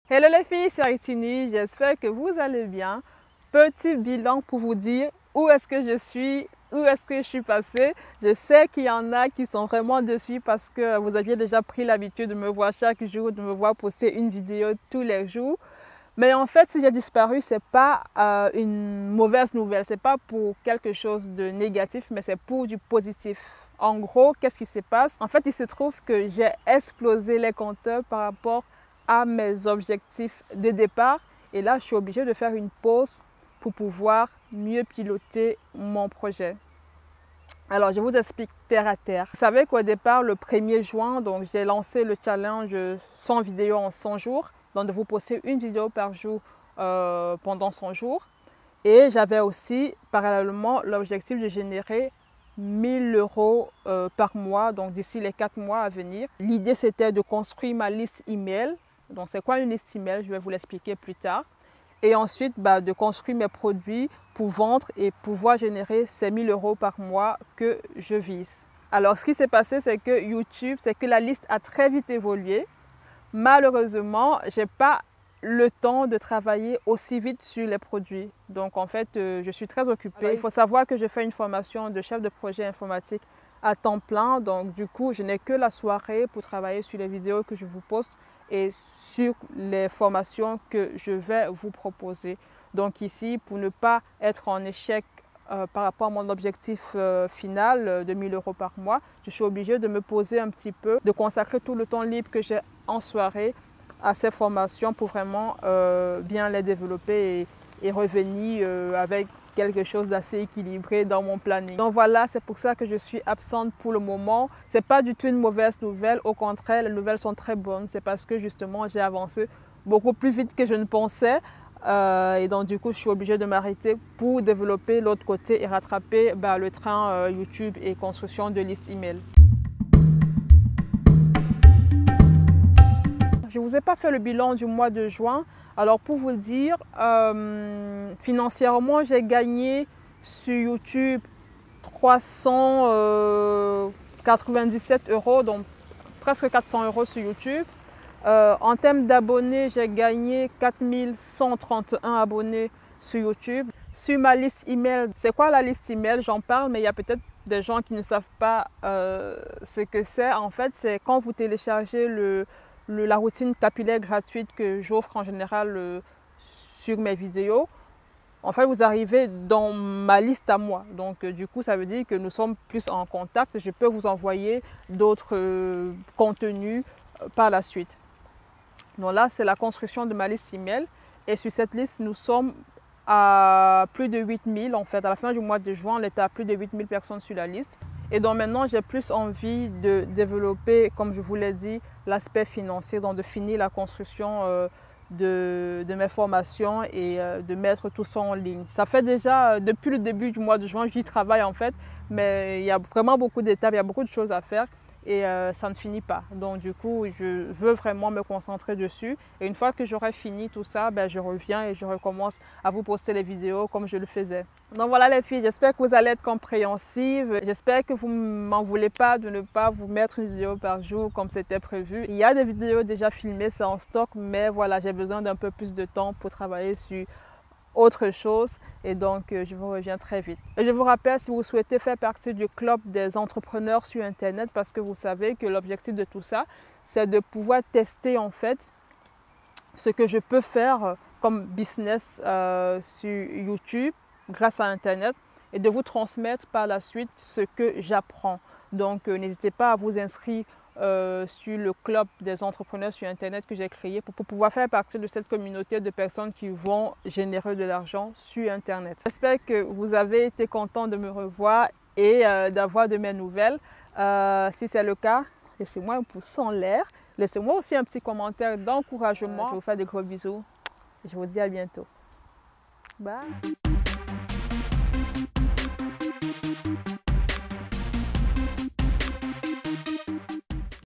Hello les filles, c'est Aritini, j'espère que vous allez bien. Petit bilan pour vous dire où est-ce que je suis, où est-ce que je suis passée. Je sais qu'il y en a qui sont vraiment dessus parce que vous aviez déjà pris l'habitude de me voir chaque jour, de me voir poster une vidéo tous les jours. Mais en fait, si j'ai disparu, c'est pas une mauvaise nouvelle, c'est pas pour quelque chose de négatif, mais c'est pour du positif. En gros, qu'est-ce qui se passe? En fait, il se trouve que j'ai explosé les compteurs par rapport à mes objectifs de départ. Et là, je suis obligée de faire une pause pour pouvoir mieux piloter mon projet. Alors, je vous explique terre à terre. Vous savez qu'au départ, le 1er juin, donc j'ai lancé le challenge 100 vidéos en 100 jours. Donc, de vous poster une vidéo par jour pendant 100 jours. Et j'avais aussi, parallèlement, l'objectif de générer 1000 euros par mois, donc d'ici les 4 mois à venir. L'idée, c'était de construire ma liste email. Donc, c'est quoi une liste email? Je vais vous l'expliquer plus tard. Et ensuite, de construire mes produits pour vendre et pouvoir générer ces 1000 euros par mois que je vise. Alors, ce qui s'est passé, c'est que YouTube, c'est que la liste a très vite évolué. Malheureusement, je n'ai pas le temps de travailler aussi vite sur les produits. Donc, en fait, je suis très occupée. Alors, il faut savoir que je fais une formation de chef de projet informatique à temps plein. Donc, du coup, je n'ai que la soirée pour travailler sur les vidéos que je vous poste et sur les formations que je vais vous proposer. Donc ici, pour ne pas être en échec par rapport à mon objectif final de 1000 euros par mois, je suis obligée de me poser un petit peu, de consacrer tout le temps libre que j'ai en soirée à ces formations pour vraiment bien les développer et revenir avec quelque chose d'assez équilibré dans mon planning. Donc voilà, c'est pour ça que je suis absente pour le moment. C'est pas du tout une mauvaise nouvelle, au contraire, les nouvelles sont très bonnes. C'est parce que justement, j'ai avancé beaucoup plus vite que je ne pensais. Et donc du coup, je suis obligée de m'arrêter pour développer l'autre côté et rattraper le train YouTube et construction de listes email. Je ne vous ai pas fait le bilan du mois de juin. Alors pour vous dire, financièrement, j'ai gagné sur YouTube 397 euros, donc presque 400 euros sur YouTube. En termes d'abonnés, j'ai gagné 4131 abonnés sur YouTube. Sur ma liste email, c'est quoi la liste email? J'en parle, mais il y a peut-être des gens qui ne savent pas ce que c'est. En fait, c'est quand vous téléchargez la routine capillaire gratuite que j'offre en général sur mes vidéos. En fait, vous arrivez dans ma liste à moi. Donc, du coup, ça veut dire que nous sommes plus en contact. Je peux vous envoyer d'autres contenus par la suite. Donc là, c'est la construction de ma liste email. Et sur cette liste, nous sommes à plus de 8000. En fait, à la fin du mois de juin, on était à plus de 8000 personnes sur la liste. Et donc maintenant, j'ai plus envie de développer, comme je vous l'ai dit, l'aspect financier, donc de finir la construction de mes formations et de mettre tout ça en ligne. Ça fait déjà, depuis le début du mois de juin, j'y travaille en fait, mais il y a vraiment beaucoup d'étapes, il y a beaucoup de choses à faire et ça ne finit pas. Donc du coup, je veux vraiment me concentrer dessus. Et une fois que j'aurai fini tout ça, je reviens et je recommence à vous poster les vidéos comme je le faisais. Donc voilà les filles, j'espère que vous allez être compréhensives. J'espère que vous ne m'en voulez pas de ne pas vous mettre une vidéo par jour comme c'était prévu. Il y a des vidéos déjà filmées, c'est en stock, mais voilà, j'ai besoin d'un peu plus de temps pour travailler sur autre chose et donc je vous reviens très vite. Et je vous rappelle, si vous souhaitez faire partie du club des entrepreneurs sur internet, parce que vous savez que l'objectif de tout ça, c'est de pouvoir tester en fait ce que je peux faire comme business sur YouTube grâce à internet et de vous transmettre par la suite ce que j'apprends. Donc n'hésitez pas à vous inscrire sur le club des entrepreneurs sur internet que j'ai créé pour pouvoir faire partie de cette communauté de personnes qui vont générer de l'argent sur internet. J'espère que vous avez été content de me revoir et d'avoir de mes nouvelles. Si c'est le cas, laissez-moi un pouce en l'air, laissez-moi aussi un petit commentaire d'encouragement. Je vous fais de gros bisous et je vous dis à bientôt. Bye.